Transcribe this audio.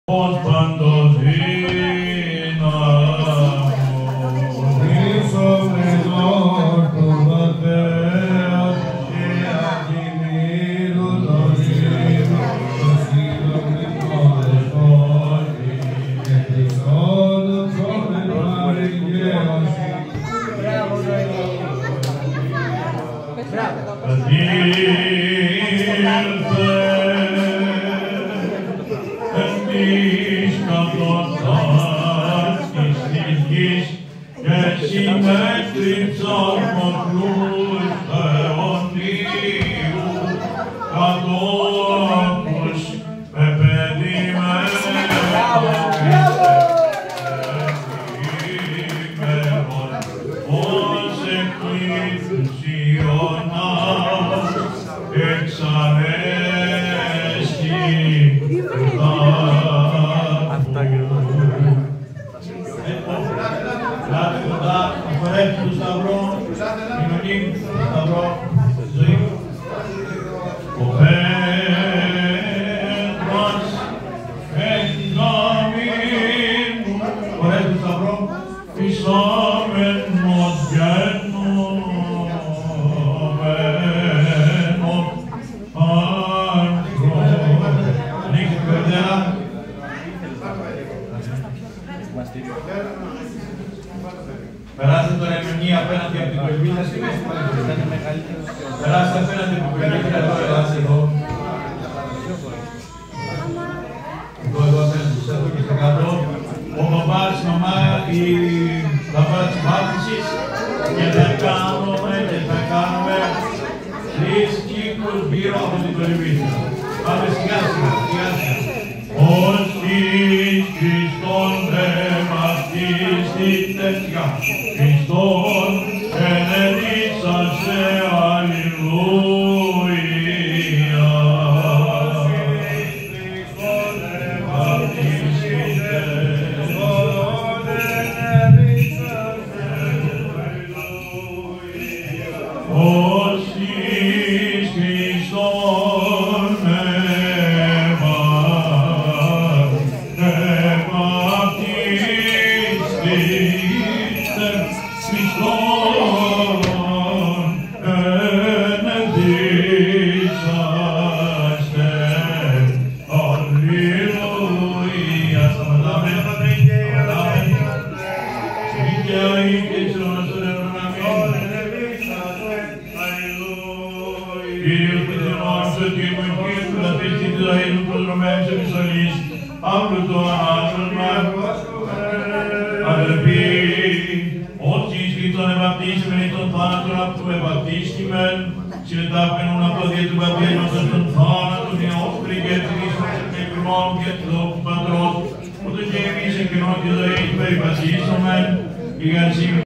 ως παντοδύναμος, Ίσομεν όρτον Πατέρας και ακινήρου των ήλων, των σύλλογων δεσπότη, και Χριστόντων σώμεν παρηγγέωση. Της κατωτάς της γης και συμμέτρηψαν μοχλούς αιωνίου κατόπους επαιδημένων ως εκλήθους Ιωνάς εξανέστη Φορεύει του σταυρό, κοινωνεί του σταυρό, ζωή. Ο Πέτρος εκδομήνου, φορεύει του σταυρό, φυσάμενος γεννωμένο άνθρωπο. Ανοίξει την καρδιά. Περάστε τώρα εμενή απέναντι από την κολυμπίδα στη μέση. Περάστε απέναντι από την κολυμπίδα, εδώ περάστε εδώ. Εδώ απέναντι, εδώ και στα κάτω. Ο παπάς, η μαμά, η παπά της μάθησης και θα κάνουμε 3 κύκλους γύρω από την κολυμπίδα. Πάμε σιγά σιγά, σιγά σιγά. Ότι Χριστόν εμαθίστην τέτοια, Χριστόν ενεδείξασε, αλληλούια. Χριστόν εμαθίστην, Χριστόν ενεδείξασε, αλληλούια. Όσοι Χριστόν Κύριος Χριστός και η μοχή του λατρίστη της ζωής του προσδρομένης επιστολής, αύριο το ανάσχολμα, αδελφοί, όσοι Χριστόν ευαπτίσιμεν εις τον θάνατον από του ευαπτίστημεν, συνετάπαινον από δια του βαπτίσματος των θάνατων, η όσπρη και την ίσπραξε με κρυμών και του δόκου Πατρός, ούτως και εμείς εν κοινό της ζωής περιπατήσομεν, η